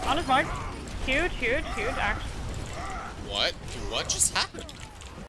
On his mark. Huge, huge, huge action. What? What just happened?